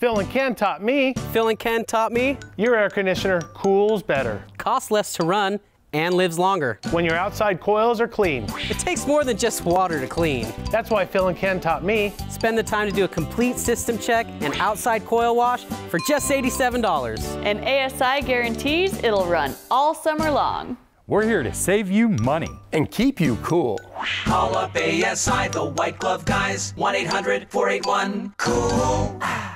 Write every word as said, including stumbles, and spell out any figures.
Phil and Ken taught me. Phil and Ken taught me. Your air conditioner cools better. Costs less to run and lives longer. When your outside coils are clean. It takes more than just water to clean. That's why Phil and Ken taught me. Spend the time to do a complete system check and outside coil wash for just eighty-seven dollars. And A S I guarantees it'll run all summer long. We're here to save you money and keep you cool. Call up A S I, the white glove guys, one eight hundred, four eight one, cool.